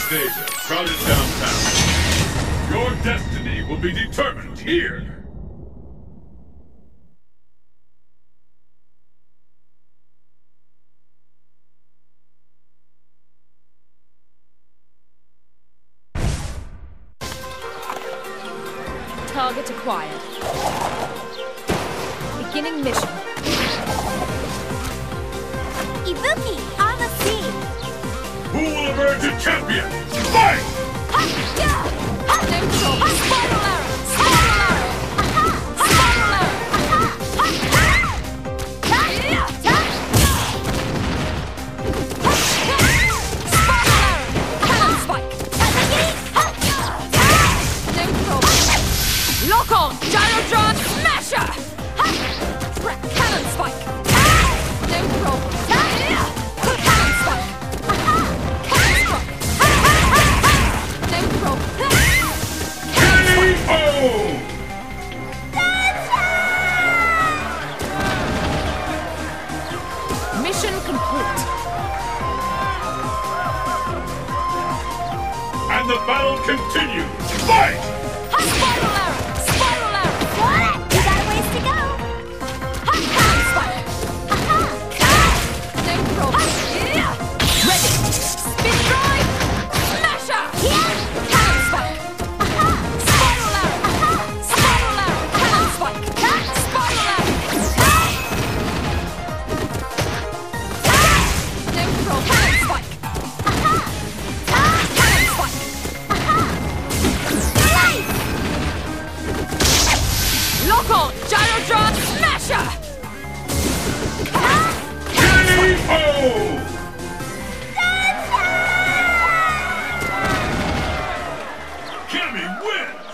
Anastasia, crowded downtown. Your destiny will be determined here. Target acquired. Beginning mission. Ibuki, on the scene! Who will emerge a champion? Fight! No control. Spiral arrow. Spiral arrow. Spiral arrow. Spiral arrow. Cannon spike. No control. Lock on. Gyrotron smasher. Cannon spike. No control. Cannon spike. Cannon spike. No control. K.O. Mission complete. And the battle continues. Fight! Spiral arrow. Spiral arrow. Got it! You got a ways to go! Cannon spike. No control. Ready. Spin drive. Smasher. Cannon spike. Spiral arrow. Spiral arrow. Cannon spike. Spiral arrow. No control. Cannon spike. Cannon spike. Lock on. Gyrotron smasher. K.O. Cammy wins!